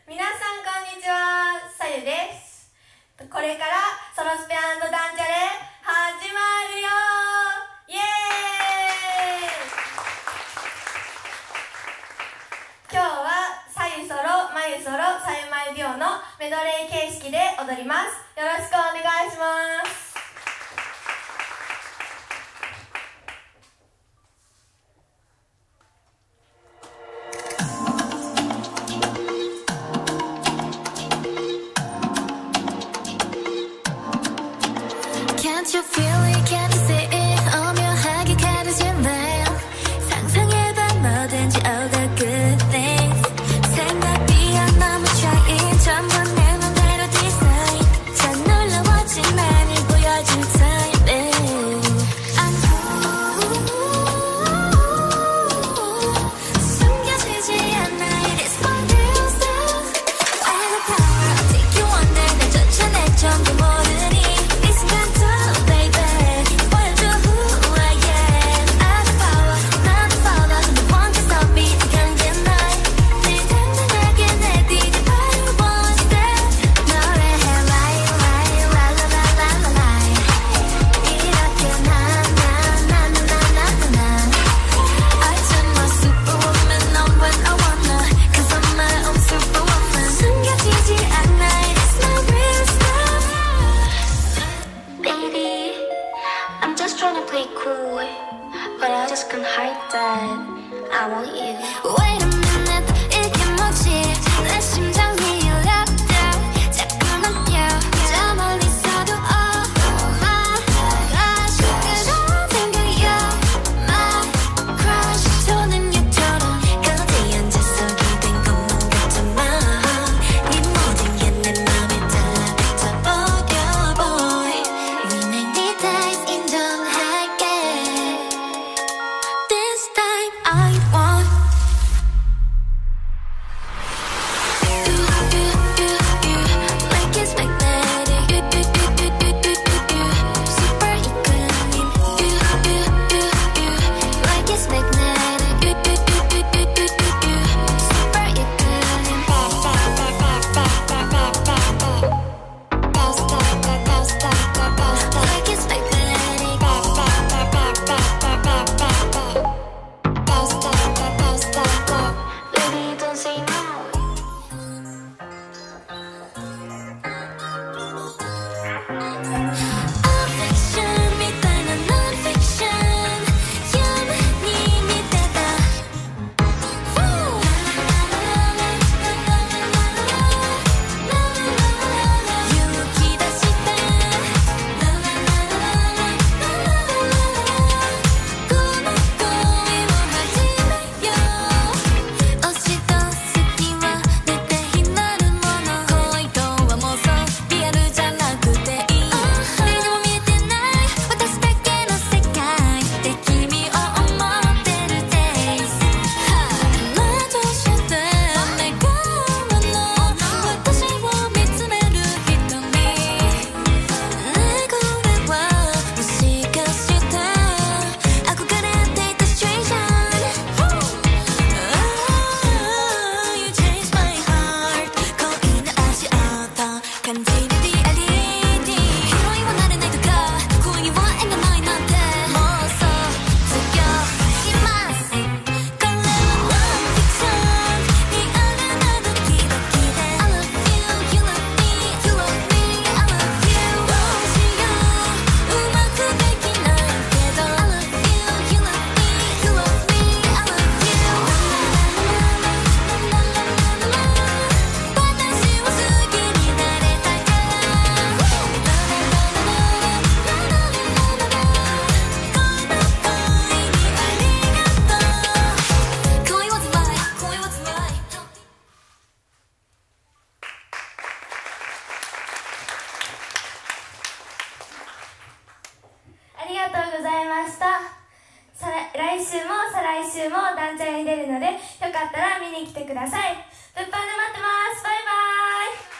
皆さんこんにちは、さゆです。これからソロスペ&ダンチャレ始まるよイエーイ。今日はさゆソロ、まゆソロ、さゆまゆデュオのメドレー形式で踊ります。よろしくお願いします。 Can't you feel it, can't you see it 오묘하게 가려지네 상상해봐 뭐든지 all the good things 생각이 안 너무 차이 전부 내 맘대로 디자인 잘 놀라워진 나를 보여줄 timing 숨겨지지 않아 it is my real self I have the power I'll take you under 나조차 내 전부 모르니 But I just can't hide that I want you Wait a minute 이게 뭐지 내 심장이 울렸다 자꾸만 저 멀리서도 Oh my gosh 그런 생각이 You're my crush 손은 유처럼 거대한 앉아서 기댄 것만 같지만 이 모든 게 내 맘에 달라붙어버려 boy Rename 네 days 인정할게 This time I want Like it's magnetic Super equilibrium Like it's magnetic Super equilibrium Like it's magnetic Baby, don't say no. Affection, 밑에는 non-fiction. 영원히 밑에다. 유혹이다 싶다. 꿈을 꾸미워 하지 마요. 어시도 스키와 내 때히 나는 모노恋とは妄想リアルじゃなくていい誰にも見えてない私だけの世界で君を思ってる days 花として願うの私を見つめる瞳ねこれはもしかして憧れていた stranger You changed my heart 恋の足音感じるリアリティヒロインはなれないとか恋には縁がないなんて妄想強いますこれはノンフィクションリアルなドキドキで I love you, you love me, you love me, I love you どうしよううまくできないけど I love you, you love me, you love me, I love you 私を好きになれたからこの恋にありがとう恋は辛い恋は辛いありがとうございました。来週も再来週もダンチャレに出るので、よかったら見に来てください。物販で待ってます。バイバイ。